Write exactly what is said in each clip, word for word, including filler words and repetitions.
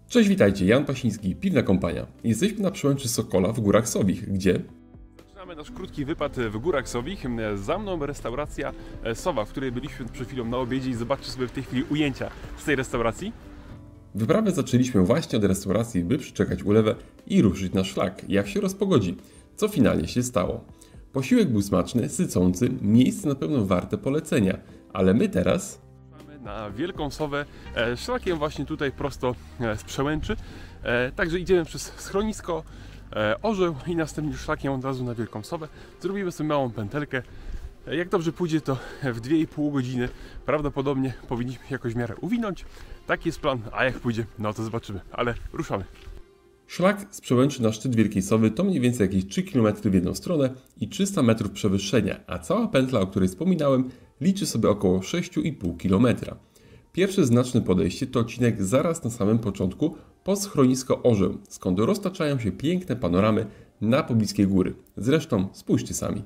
Cześć, witajcie, Jan Pasiński, Piwna Kompania. Jesteśmy na przełęczy Sokola w Górach Sowich, gdzie... Zaczynamy nasz krótki wypad w Górach Sowich. Za mną restauracja Sowa, w której byliśmy przed chwilą na obiedzie i zobaczcie sobie w tej chwili ujęcia z tej restauracji. Wyprawę zaczęliśmy właśnie od restauracji, by przyczekać ulewę i ruszyć na szlak, jak się rozpogodzi, co finalnie się stało. Posiłek był smaczny, sycący, miejsce na pewno warte polecenia, ale my teraz... na Wielką Sowę, szlakiem właśnie tutaj prosto z przełęczy. Także idziemy przez schronisko, orzeł i następnie szlakiem od razu na Wielką Sowę. Zrobimy sobie małą pętelkę. Jak dobrze pójdzie, to w dwie i pół godziny prawdopodobnie powinniśmy się jakoś w miarę uwinąć. Taki jest plan, a jak pójdzie, no to zobaczymy, ale ruszamy. Szlak z przełęczy na szczyt Wielkiej Sowy to mniej więcej jakieś trzy kilometry w jedną stronę i trzysta metrów przewyższenia, a cała pętla, o której wspominałem, liczy sobie około sześć i pół kilometra. Pierwsze znaczne podejście to odcinek zaraz na samym początku po schronisko Orzeł, skąd roztaczają się piękne panoramy na pobliskie góry. Zresztą spójrzcie sami.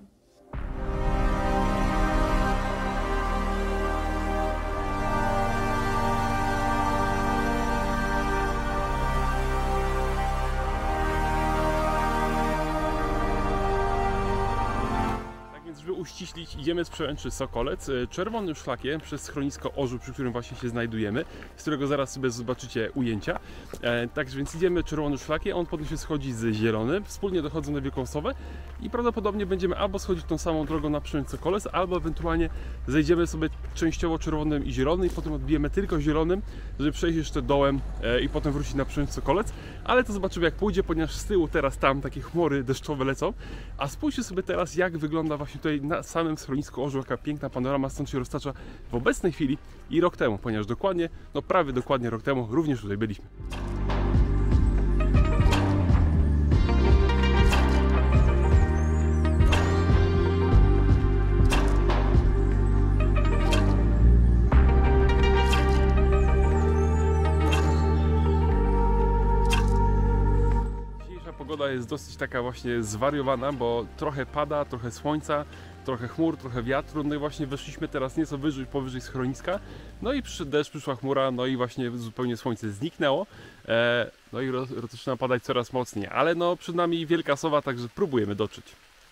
Żeby uściślić, idziemy z przełęczy Sokolec czerwonym szlakiem przez schronisko Orzeł, przy którym właśnie się znajdujemy, z którego zaraz sobie zobaczycie ujęcia. E, tak więc idziemy czerwonym szlakiem, on potem się schodzi z zielonym, wspólnie dochodzą na Wielką Sowę i prawdopodobnie będziemy albo schodzić tą samą drogą na przełęcz Sokolec, albo ewentualnie zejdziemy sobie częściowo czerwonym i zielonym i potem odbijemy tylko zielonym, żeby przejść jeszcze dołem e, i potem wrócić na przełęcz Sokolec, ale to zobaczymy jak pójdzie, ponieważ z tyłu teraz tam takie chmury deszczowe lecą, a spójrzcie sobie teraz jak wygląda właśnie tutaj na samym schronisku Orzeł, jaka piękna panorama stąd się roztacza w obecnej chwili i rok temu, ponieważ dokładnie, no prawie dokładnie rok temu również tutaj byliśmy. Pogoda jest dosyć taka właśnie zwariowana, bo trochę pada, trochę słońca, trochę chmur, trochę wiatru, no i właśnie weszliśmy teraz nieco wyżej, powyżej schroniska, no i przyszedł deszcz, przyszła chmura, no i właśnie zupełnie słońce zniknęło, e, no i roz, zaczyna padać coraz mocniej, ale no przed nami Wielka Sowa, także próbujemy dotrzeć.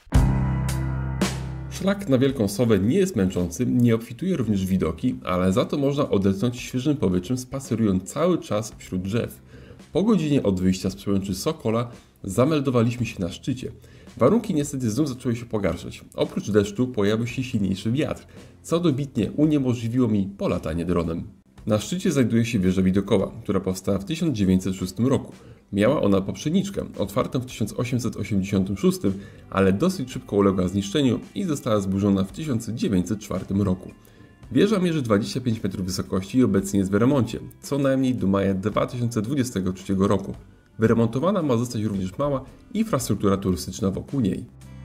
Szlak na Wielką Sowę nie jest męczący, nie obfituje również widoki, ale za to można odetchnąć świeżym powietrzem, spacerując cały czas wśród drzew. Po godzinie od wyjścia z przełęczy Sokola zameldowaliśmy się na szczycie. Warunki niestety znów zaczęły się pogarszać. Oprócz deszczu pojawił się silniejszy wiatr, co dobitnie uniemożliwiło mi polatanie dronem. Na szczycie znajduje się wieża widokowa, która powstała w tysiąc dziewięćset szóstym roku. Miała ona poprzedniczkę, otwartą w tysiąc osiemset osiemdziesiątym szóstym, ale dosyć szybko uległa zniszczeniu i została zburzona w tysiąc dziewięćset czwartym roku. Wieża mierzy dwadzieścia pięć metrów wysokości i obecnie jest w remoncie, co najmniej do maja dwa tysiące dwudziestego trzeciego roku. Wyremontowana ma zostać również mała infrastruktura turystyczna wokół niej.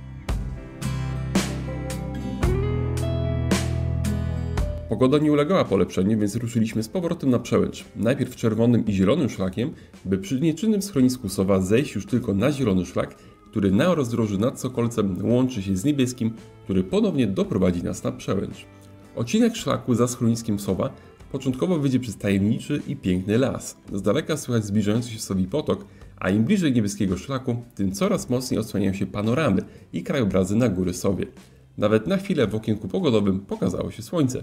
Pogoda nie ulegała polepszeniu, więc ruszyliśmy z powrotem na przełęcz. Najpierw czerwonym i zielonym szlakiem, by przy nieczynnym schronisku Sowa zejść już tylko na zielony szlak, który na rozdrożu nad Sokolcem łączy się z niebieskim, który ponownie doprowadzi nas na przełęcz. Odcinek szlaku za schroniskiem Sowa początkowo wyjdzie przez tajemniczy i piękny las. Z daleka słychać zbliżający się Sowi potok, a im bliżej niebieskiego szlaku, tym coraz mocniej odsłaniają się panoramy i krajobrazy na góry Sowie. Nawet na chwilę w okienku pogodowym pokazało się słońce.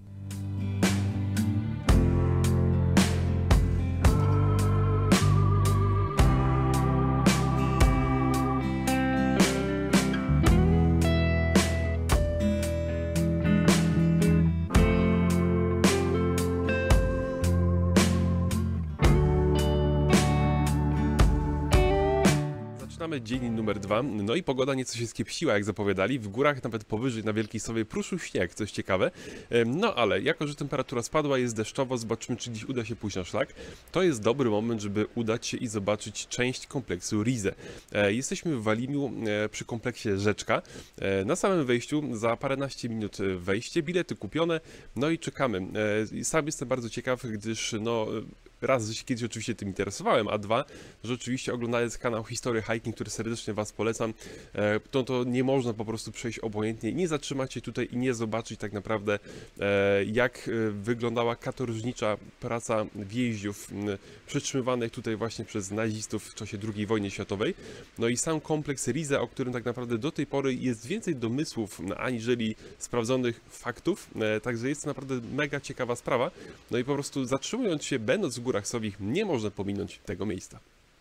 Zaczynamy dzień numer dwa, no i pogoda nieco się skiepściła, jak zapowiadali. W górach, nawet powyżej na Wielkiej Sowie, pruszył śnieg, coś ciekawe. No ale jako, że temperatura spadła, jest deszczowo, zobaczymy, czy dziś uda się pójść na szlak. To jest dobry moment, żeby udać się i zobaczyć część kompleksu Rize. Jesteśmy w Walimiu przy kompleksie Rzeczka. Na samym wejściu, za paręnaście minut wejście, bilety kupione, no i czekamy. Sam jestem bardzo ciekaw, gdyż no... raz, że się kiedyś oczywiście tym interesowałem, a dwa, że oczywiście oglądając kanał History Hiking, który serdecznie Was polecam, to, to nie można po prostu przejść obojętnie, nie zatrzymać się tutaj i nie zobaczyć tak naprawdę, jak wyglądała katorżnicza praca więźniów przetrzymywanych tutaj właśnie przez nazistów w czasie drugiej wojny światowej. No i sam kompleks Rize, o którym tak naprawdę do tej pory jest więcej domysłów aniżeli sprawdzonych faktów, także jest to naprawdę mega ciekawa sprawa. No i po prostu zatrzymując się, będąc w Górach Sowich, nie można pominąć tego miejsca.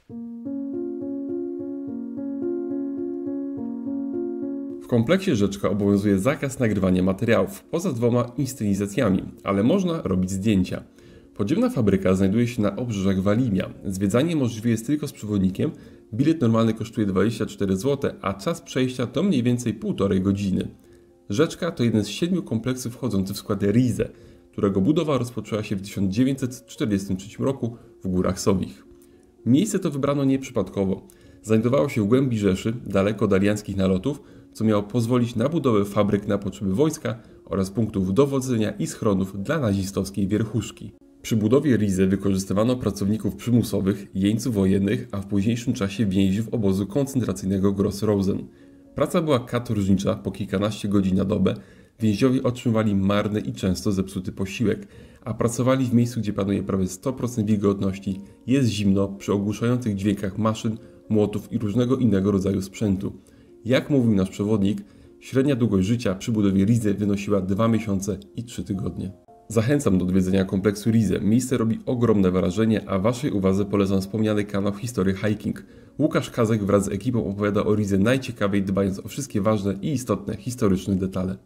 W kompleksie Rzeczka obowiązuje zakaz nagrywania materiałów, poza dwoma inscenizacjami, ale można robić zdjęcia. Podziemna fabryka znajduje się na obrzeżach Walimia. Zwiedzanie możliwe jest tylko z przewodnikiem. Bilet normalny kosztuje dwadzieścia cztery złote, a czas przejścia to mniej więcej półtorej godziny. Rzeczka to jeden z siedmiu kompleksów wchodzących w skład Rize, którego budowa rozpoczęła się w tysiąc dziewięćset czterdziestym trzecim roku w Górach Sowich. Miejsce to wybrano nieprzypadkowo. Znajdowało się w głębi Rzeszy, daleko od alianckich nalotów, co miało pozwolić na budowę fabryk na potrzeby wojska oraz punktów dowodzenia i schronów dla nazistowskiej wierchuszki. Przy budowie Rize wykorzystywano pracowników przymusowych, jeńców wojennych, a w późniejszym czasie więźniów obozu koncentracyjnego Gross-Rosen. Praca była katorżnicza, po kilkanaście godzin na dobę. Więźniowie otrzymywali marny i często zepsuty posiłek, a pracowali w miejscu, gdzie panuje prawie sto procent wilgotności, jest zimno przy ogłuszających dźwiękach maszyn, młotów i różnego innego rodzaju sprzętu. Jak mówił nasz przewodnik, średnia długość życia przy budowie Rize wynosiła dwa miesiące i trzy tygodnie. Zachęcam do odwiedzenia kompleksu Rize. Miejsce robi ogromne wrażenie, a Waszej uwadze polecam wspomniany kanał History Hiking. Łukasz Kazek wraz z ekipą opowiada o Rize najciekawiej, dbając o wszystkie ważne i istotne historyczne detale.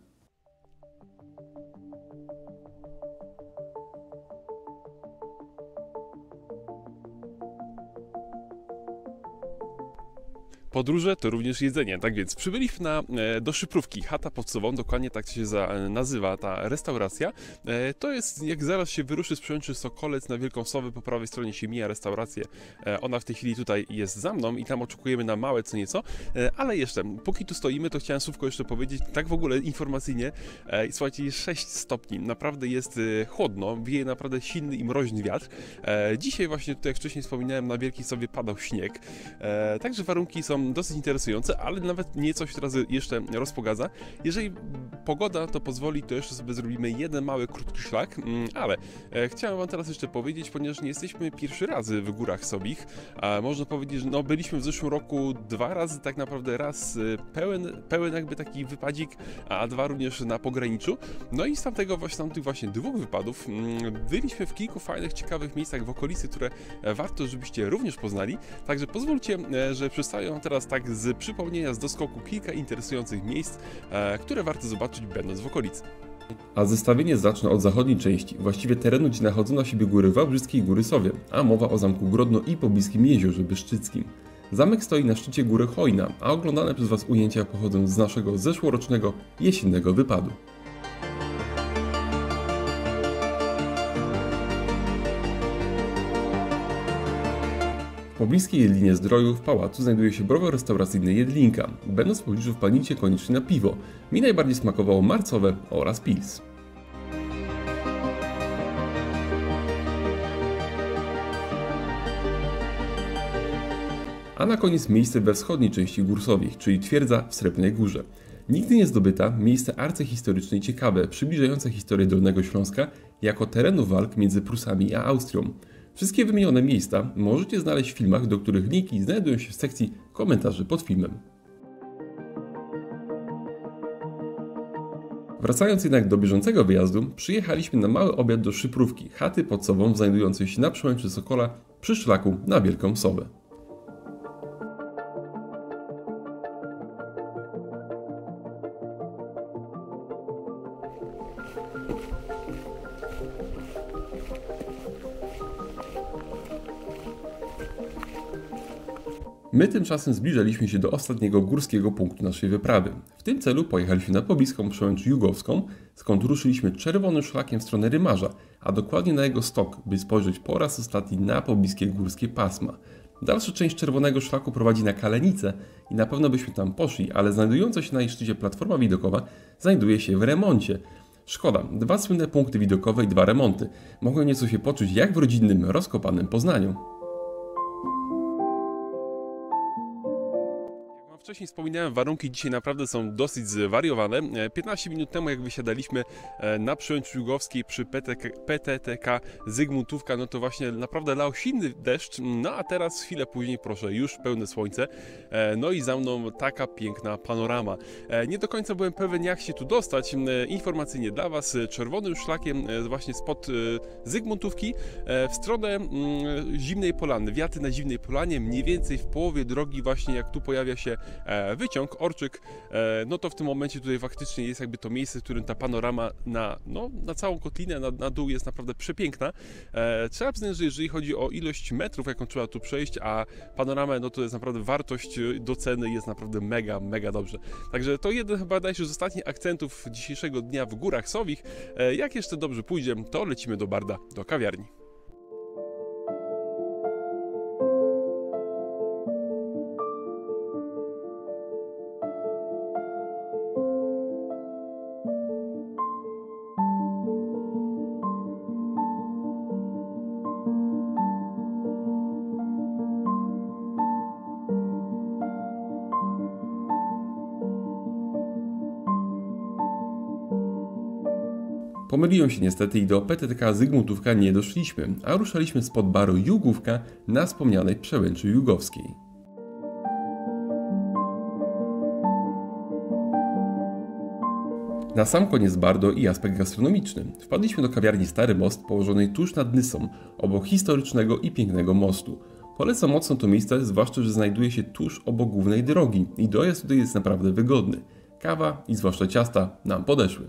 Podróże to również jedzenie, tak więc przybyliśmy na, do Szyprówki, chata pod Sową, dokładnie tak się za, nazywa ta restauracja. To jest, jak zaraz się wyruszy z Przełęczy Sokolec na Wielką Sowę, po prawej stronie się mija restaurację. Ona w tej chwili tutaj jest za mną i tam oczekujemy na małe co nieco, ale jeszcze, póki tu stoimy, to chciałem słówko jeszcze powiedzieć, tak w ogóle informacyjnie, słuchajcie, jest sześć stopni, naprawdę jest chłodno, wieje naprawdę silny i mroźny wiatr. Dzisiaj właśnie tutaj, jak wcześniej wspominałem, na Wielkiej Sowie padał śnieg, także warunki są dosyć interesujące, ale nawet nieco się teraz jeszcze rozpogadza. Jeżeli pogoda to pozwoli, to jeszcze sobie zrobimy jeden mały, krótki szlak, ale e, chciałem Wam teraz jeszcze powiedzieć, ponieważ nie jesteśmy pierwszy raz w Górach Sowich, a można powiedzieć, że no, byliśmy w zeszłym roku dwa razy, tak naprawdę raz pełen, pełen jakby taki wypadzik, a dwa również na pograniczu. No i z tamtego właśnie, z tamtych właśnie dwóch wypadów byliśmy w kilku fajnych, ciekawych miejscach w okolicy, które warto, żebyście również poznali. Także pozwólcie, że przedstawię Wam teraz tak z przypomnienia, z doskoku kilka interesujących miejsc, e, które warto zobaczyć, będąc w okolicy. A zestawienie zacznę od zachodniej części, właściwie terenu, gdzie nachodzą na siebie góry Wałbrzyskie i Góry Sowie, a mowa o Zamku Grodno i pobliskim Jeziorze Byszczyckim. Zamek stoi na szczycie góry Chojna, a oglądane przez Was ujęcia pochodzą z naszego zeszłorocznego jesiennego wypadu. W pobliskiej Jedlinie Zdroju w pałacu znajduje się browar restauracyjny Jedlinka. Będąc w pobliżu wpadnijcie koniecznie na piwo. Mi najbardziej smakowało marcowe oraz pils. A na koniec miejsce we wschodniej części Gór Sowich, czyli twierdza w Srebrnej Górze. Nigdy nie zdobyta, miejsce arcyhistoryczne i ciekawe, przybliżające historię Dolnego Śląska jako terenu walk między Prusami a Austrią. Wszystkie wymienione miejsca możecie znaleźć w filmach, do których linki znajdują się w sekcji komentarzy pod filmem. Wracając jednak do bieżącego wyjazdu, przyjechaliśmy na mały obiad do Szyprówki, chaty pod Sową znajdującej się na Przełęczy Sokola przy szlaku na Wielką Sowę. My tymczasem zbliżaliśmy się do ostatniego górskiego punktu naszej wyprawy. W tym celu pojechaliśmy na pobliską Przełęcz Jugowską, skąd ruszyliśmy czerwonym szlakiem w stronę Rymarza, a dokładnie na jego stok, by spojrzeć po raz ostatni na pobliskie górskie pasma. Dalsza część czerwonego szlaku prowadzi na Kalenicę i na pewno byśmy tam poszli, ale znajdująca się na jej szczycie platforma widokowa znajduje się w remoncie. Szkoda, dwa słynne punkty widokowe i dwa remonty. Mogłem nieco się poczuć jak w rodzinnym, rozkopanym Poznaniu. Wcześniej wspominałem, warunki dzisiaj naprawdę są dosyć zwariowane. piętnaście minut temu, jak wysiadaliśmy na Przełęczy Jugowskiej przy P T T K Zygmuntówka, no to właśnie naprawdę lał silny deszcz, no a teraz chwilę później, proszę, już pełne słońce, no i za mną taka piękna panorama. Nie do końca byłem pewien, jak się tu dostać. Informacyjnie dla Was, czerwonym szlakiem właśnie spod Zygmuntówki w stronę Zimnej Polany, wiaty na Zimnej Polanie, mniej więcej w połowie drogi właśnie, jak tu pojawia się wyciąg, Orczyk, no to w tym momencie tutaj faktycznie jest jakby to miejsce, w którym ta panorama na, no, na całą kotlinę, na, na dół jest naprawdę przepiękna. Trzeba przyznać, że jeżeli chodzi o ilość metrów, jaką trzeba tu przejść, a panoramę, no to jest naprawdę wartość do ceny, jest naprawdę mega, mega dobrze. Także to jeden chyba najlepszy z ostatnich akcentów dzisiejszego dnia w Górach Sowich. Jak jeszcze dobrze pójdzie, to lecimy do Barda, do kawiarni. Pomyliłem się niestety i do P T T K Zygmuntówka nie doszliśmy, a ruszaliśmy spod baru Jugówka na wspomnianej Przełęczy Jugowskiej. Na sam koniec Bardo i aspekt gastronomiczny. Wpadliśmy do kawiarni Stary Most położonej tuż nad Nysą, obok historycznego i pięknego mostu. Polecam mocno to miejsce, zwłaszcza że znajduje się tuż obok głównej drogi i dojazd tutaj jest naprawdę wygodny. Kawa i zwłaszcza ciasta nam podeszły.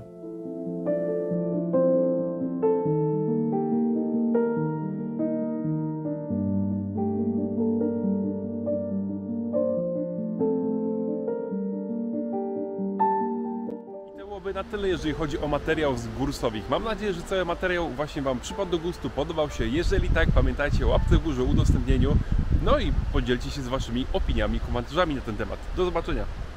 Na tyle, jeżeli chodzi o materiał z Gór Sowich. Mam nadzieję, że cały materiał właśnie Wam przypadł do gustu, podobał się. Jeżeli tak, pamiętajcie o łapce w górze, udostępnieniu, no i podzielcie się z Waszymi opiniami, komentarzami na ten temat. Do zobaczenia!